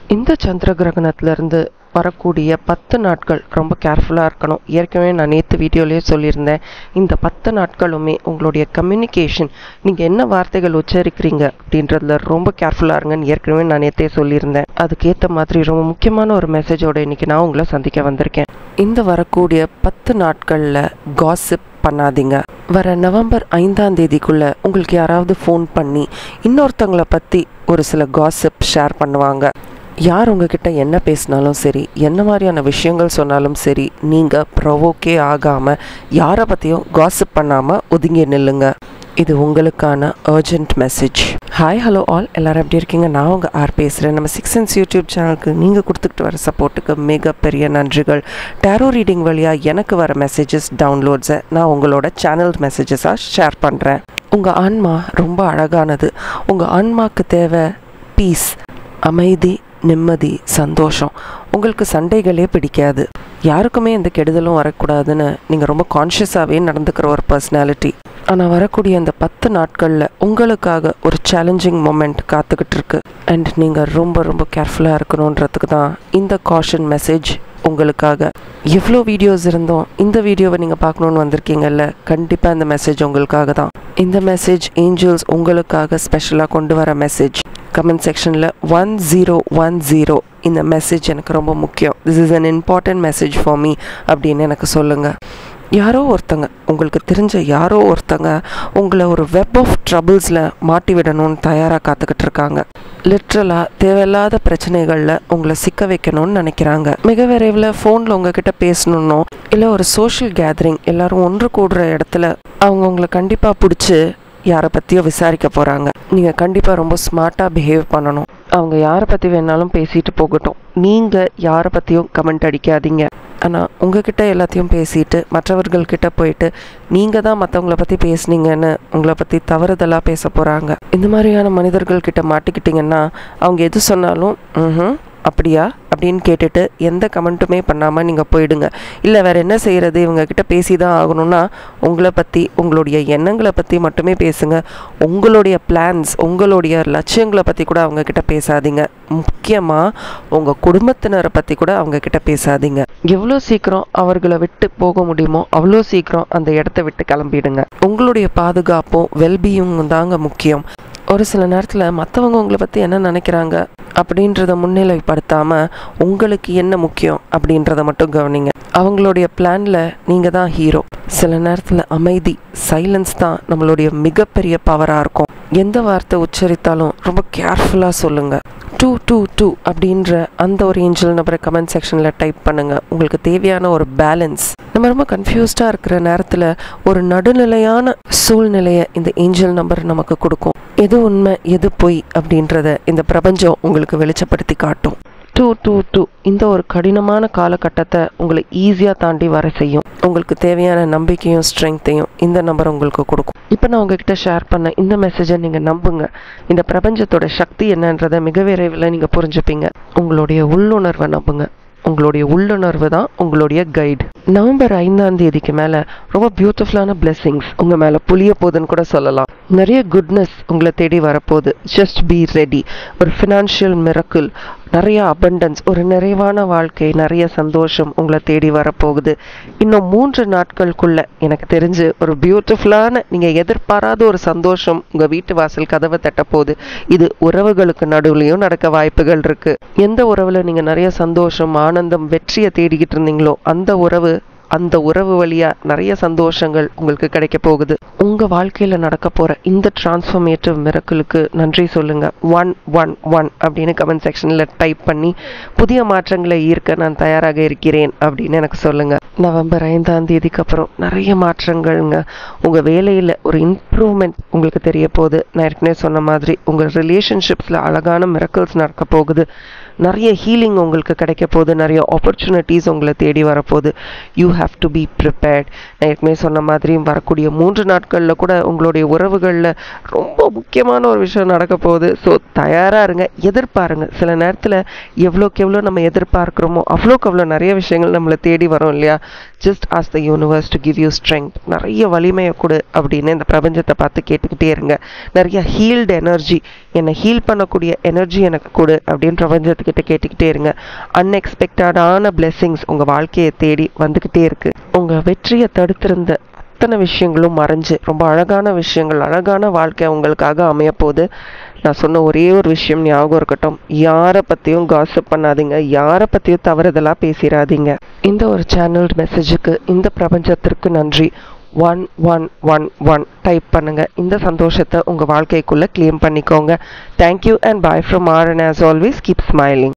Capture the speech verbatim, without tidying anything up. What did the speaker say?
இந்த சந்திர கிரகணத்திலிருந்து வரக்கூடிய பத்து நாட்கள் ரொம்ப கேர்ஃபுல்லாக இருக்கணும். ஏற்கனவே நான் நேற்று வீடியோலேயே சொல்லியிருந்தேன், இந்த பத்து நாட்களுமே உங்களுடைய கம்யூனிகேஷன், நீங்கள் என்ன வார்த்தைகள் உச்சரிக்கிறீங்க அப்படின்றதுல ரொம்ப கேர்ஃபுல்லாக இருங்கன்னு ஏற்கனவே நான் நேற்றே சொல்லியிருந்தேன். அதுக்கேற்ற மாதிரி ரொம்ப முக்கியமான ஒரு மெசேஜோட இன்றைக்கி நான் உங்களை சந்திக்க வந்திருக்கேன். இந்த வரக்கூடிய பத்து நாட்களில் காசிப் பண்ணாதீங்க. வர நவம்பர் ஐந்தாம் தேதிக்குள்ளே உங்களுக்கு யாராவது ஃபோன் பண்ணி இன்னொருத்தவங்களை பற்றி ஒரு சில காசிப் ஷேர் பண்ணுவாங்க. யார் உங்ககிட்ட என்ன பேசினாலும் சரி, என்ன மாதிரியான விஷயங்கள் சொன்னாலும் சரி, நீங்கள் ப்ரொவோக்கே ஆகாமல் யாரை பற்றியும் காசிப் பண்ணாமல் ஒதுங்கி நில்லுங்க. இது உங்களுக்கான urgent message. Hi hello all, எல்லோரும் எப்படி இருக்கீங்க? நான் உங்கள் ஆர் பேசுகிறேன். நம்ம சிக்ஸ்சென்ஸ் யூடியூப் சேனலுக்கு நீங்கள் கொடுத்துக்கிட்டு வர சப்போர்ட்டுக்கு மிகப்பெரிய நன்றிகள். டேரோ ரீடிங் வழியாக எனக்கு வர மெசேஜஸ் டவுன்லோட்ஸை நான் உங்களோட சேனல் மெசேஜஸாக ஷேர் பண்ணுறேன். உங்கள் ஆன்மா ரொம்ப அழகானது. உங்கள் ஆன்மாவுக்கு தேவை பீஸ், அமைதி, நிம்மதி, சந்தோஷம். உங்களுக்கு சண்டைகளே பிடிக்காது. யாருக்குமே எந்த கெடுதலும் வரக்கூடாதுன்னு நீங்கள் ரொம்ப கான்ஷியஸாகவே நடந்துக்கிற ஒரு பர்சனாலிட்டி. ஆனால் வரக்கூடிய அந்த பத்து நாட்களில் உங்களுக்காக ஒரு சேலஞ்சிங் மொமெண்ட் காத்துக்கிட்டு இருக்கு. அண்ட் நீங்கள் ரொம்ப ரொம்ப கேர்ஃபுல்லாக இருக்கணுன்றதுக்கு தான் இந்த காஷன் மெசேஜ் உங்களுக்காக. எவ்வளோ வீடியோஸ் இருந்தோம், இந்த வீடியோவை நீங்கள் பார்க்கணுன்னு வந்திருக்கீங்கல்ல, கண்டிப்பாக இந்த மெசேஜ் உங்களுக்காக தான். இந்த மெசேஜ் ஏஞ்சல்ஸ் உங்களுக்காக ஸ்பெஷலாக கொண்டு வர மெசேஜ். கமெண்ட் செக்ஷனில் ஒன் ஜீரோ ஒன் ஜீரோ இந்த மெசேஜ் எனக்கு ரொம்ப முக்கியம், this is an important message for me அப்படின்னு எனக்கு சொல்லுங்கள். யாரோ ஒருத்தங்க, உங்களுக்கு தெரிஞ்ச யாரோ ஒருத்தங்க உங்களை ஒரு வெப் ஆஃப் ட்ரபிள்ஸில் மாட்டி விடணும்னு தயாராக காத்துக்கிட்டு இருக்காங்க. லிட்ரலாக தேவையில்லாத பிரச்சனைகளில் உங்களை சிக்க வைக்கணும்னு நினைக்கிறாங்க. மிக விரைவில் ஃபோனில் உங்ககிட்ட பேசணுன்னோ இல்லை ஒரு சோஷியல் கேதரிங் எல்லோரும் ஒன்று கூடுற இடத்துல அவங்க உங்களை கண்டிப்பாக பிடிச்சி யாரை பற்றியோ விசாரிக்க போகிறாங்க. நீங்கள் கண்டிப்பாக ரொம்ப ஸ்மார்ட்டாக பிஹேவ் பண்ணணும். அவங்க யாரை பற்றி வேணாலும் பேசிட்டு போகட்டும், நீங்கள் யாரை பற்றியும் கமெண்ட் அடிக்காதீங்க. ஆனால் உங்ககிட்ட எல்லாத்தையும் பேசிட்டு மற்றவர்கள்கிட்ட போயிட்டு நீங்கள் தான் மற்றவங்கள பற்றி பேசுனீங்கன்னு உங்களை பற்றி தவறுதலாக பேச போகிறாங்க. இந்த மாதிரியான மனிதர்கள்கிட்ட மாட்டிக்கிட்டிங்கன்னா அவங்க எது சொன்னாலும் ம் அப்படியா அப்படின்னு கேட்டுட்டு எந்த கமெண்ட்டுமே பண்ணாமல் நீங்கள் போயிடுங்க. இல்லை வேறு என்ன செய்கிறது, இவங்கக்கிட்ட பேசி தான் ஆகணும்னா உங்களை பற்றி, உங்களுடைய எண்ணங்களை பற்றி மட்டுமே பேசுங்க. உங்களுடைய பிளான்ஸ், உங்களுடைய லட்சியங்களை பற்றி கூட அவங்கக்கிட்ட பேசாதீங்க. முக்கியமாக உங்கள் குடும்பத்தினரை பற்றி கூட அவங்கக்கிட்ட பேசாதீங்க. எவ்வளோ சீக்கிரம் அவர்களை விட்டு போக முடியுமோ அவ்வளோ சீக்கிரம் அந்த இடத்த விட்டு கிளம்பிடுங்க. உங்களுடைய பாதுகாப்பும் வெல்பீயிங்கும் தாங்க முக்கியம். ஒரு சில நேரத்தில் மற்றவங்க உங்களை பற்றி என்ன நினைக்கிறாங்க அப்படின்றத முன்னிலைப்படுத்தாமல் உங்களுக்கு என்ன முக்கியம் அப்படின்றத மட்டும் கவனிங்க. அவங்களுடைய பிளானில் நீங்கள் தான் ஹீரோ. சில நேரத்தில் அமைதி, சைலன்ஸ் தான் நம்மளுடைய மிகப்பெரிய பவராக இருக்கும். எந்த வார்த்தை உச்சரித்தாலும் ரொம்ப கேர்ஃபுல்லாக சொல்லுங்கள். டூ டூ டூ அப்படின்ற அந்த ஒரு ஏஞ்சல் நம்பரை கமெண்ட் செக்ஷனில் டைப் பண்ணுங்கள். உங்களுக்கு தேவையான ஒரு பேலன்ஸ். நம்ம ரொம்ப கன்ஃபியூஸ்டாக இருக்கிற நேரத்தில் ஒரு நடுநிலையான சூழ்நிலையை இந்த ஏஞ்சல் நம்பர் நமக்கு கொடுக்கும். எது உண்மை எது பொய் அப்படின்றத இந்த பிரபஞ்சம் உங்களுக்கு வெளிச்சப்படுத்தி காட்டும். டூ டூ டூ இந்த ஒரு கடினமான காலகட்டத்தை உங்களை ஈஸியாக தாண்டி வர செய்யும். உங்களுக்கு தேவையான நம்பிக்கையும் ஸ்ட்ரென்த்தையும் இந்த நம்பர் உங்களுக்கு கொடுக்கும். இப்போ நான் உங்ககிட்ட ஷேர் பண்ண இந்த மெசேஜை நீங்கள் நம்புங்க. இந்த பிரபஞ்சத்தோட சக்தி என்னன்றதை மிக விரைவில் நீங்கள் புரிஞ்சுப்பீங்க. உங்களுடைய உள்ளுணர்வை நம்புங்க. உங்களுடைய உள்ளுணர்வு தான் உங்களுடைய கைடு. நவம்பர் ஐந்தாம் தேதிக்கு மேலே ரொம்ப பியூட்டிஃபுல்லான பிளெஸிங்ஸ் உங்கள் மேலே புளிய போகுதுன்னு கூட சொல்லலாம். நிறைய குட்னஸ் உங்களை தேடி வரப்போகுது. Just be ready. ஒரு ஃபினான்ஷியல் மிரக்கிள், நிறைய அபண்டன்ஸ், ஒரு நிறைவான வாழ்க்கை, நிறைய சந்தோஷம் உங்களை தேடி வரப்போகுது. இன்னும் மூன்று நாட்களுக்குள்ள எனக்கு தெரிஞ்சு ஒரு பியூட்டிஃபுல்லான, நீங்கள் எதிர்பாராத ஒரு சந்தோஷம் உங்கள் வீட்டு வாசல் கதவை தட்ட போகுது. இது உறவுகளுக்கு நடுவுலையும் நடக்க வாய்ப்புகள் இருக்கு. எந்த உறவில் நீங்கள் நிறைய சந்தோஷம், ஆனந்தம், வெற்றியை தேடிக்கிட்டு இருந்தீங்களோ அந்த உறவு அந்த உறவு வழியா நிறைய சந்தோஷங்கள் உங்களுக்கு கிடைக்க போகுது. உங்க வாழ்க்கையில நடக்க போற இந்த டிரான்ஸ்ஃபர்மேட்டிவ் மிரக்கிளுக்கு நன்றி சொல்லுங்க. ஒன் ஒன் ஒன் அப்படின்னு கமெண்ட் செக்ஷன்ல டைப் பண்ணி புதிய மாற்றங்களை ஈர்க்க நான் தயாராக இருக்கிறேன் அப்படின்னு எனக்கு சொல்லுங்க. நவம்பர் ஐந்தாம் தேதிக்கு அப்புறம் நிறைய மாற்றங்கள்ங்க. உங்க வேலையில ஒரு இம்ப்ரூவ்மெண்ட் உங்களுக்கு தெரிய போகுது. நான் ஏற்கனவே சொன்ன மாதிரி உங்க ரிலேஷன்ஷிப்ஸ்ல அழகான மிரக்கிள்ஸ் நடக்க போகுது. நிறைய ஹீலிங் உங்களுக்கு கிடைக்க போகுது. நிறைய ஆப்பர்ச்சுனிட்டிஸ் உங்களை தேடி வரப்போகுது. You have to be prepared. நான் ஏற்கனவே சொன்ன மாதிரி வரக்கூடிய மூன்று நாட்களில் கூட உங்களுடைய உறவுகளில் ரொம்ப முக்கியமான ஒரு விஷயம் நடக்க போகுது. ஸோ தயாராக இருங்க, எதிர்பாருங்க. சில நேரத்தில் எவ்வளோக்கு எவ்வளோ நம்ம எதிர்பார்க்குறோமோ அவ்வளோக்கு அவ்வளோ நிறைய விஷயங்கள் நம்மளை தேடி வரும் இல்லையா? Just ask the universe to give you strength. நிறைய வலிமையை கொடு அப்படின்னு இந்த பிரபஞ்சத்தை பார்த்து கேட்டுக்கிட்டே இருங்க. நிறைய ஹீல்டு எனர்ஜி, என்னை ஹீல் பண்ணக்கூடிய எனர்ஜி எனக்கு கொடு அப்படின்னு பிரபஞ்சத்துக்கிட்ட கேட்டுக்கிட்டே இருங்க. அன்எக்ஸ்பெக்டடான பிளெஸிங்ஸ் உங்கள் வாழ்க்கையை தேடி வந்துக்கிட்டே இருக்கு. உங்கள் வெற்றியை தடுத்திருந்த அத்தனை விஷயங்களும் மறைஞ்சு ரொம்ப அழகான விஷயங்கள், அழகான வாழ்க்கை உங்களுக்காக அமையப்போகுது. நான் சொன்ன ஒரே ஒரு விஷயம் ஞாபகம் இருக்கட்டும், யாரை பற்றியும் காசிப் பண்ணாதீங்க, யாரை பற்றியும் தவறுதலாக பேசிடாதீங்க. இந்த ஒரு சேனல் மெசேஜுக்கு, இந்த பிரபஞ்சத்திற்கு நன்றி. One one one one type பண்ணுங்க. இந்த சந்தோஷத்தை உங்கள் வாழ்க்கைக்குள்ளே கிளைம் பண்ணிக்கோங்க. Thank you and bye from R, and as always keep smiling.